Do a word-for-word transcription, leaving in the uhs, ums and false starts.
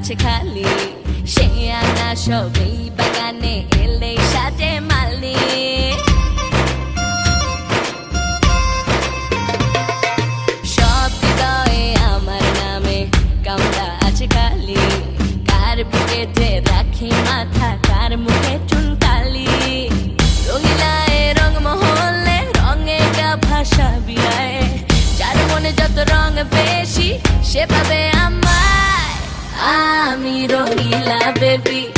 আছে খালি সে আনা সবেই বাগানে এলে সাজে মালি সব হৃদয়ে আমার নামে কামড়া আছে খালি কার বুকেতে রাখি মাথা কার মুখে চুনকালি রঙিলায় রং মহলে রঙে গা ভাষা বিলায় যার মনে যত রং বেশি সে পাবে আমায় আমি রঙিলা বেবি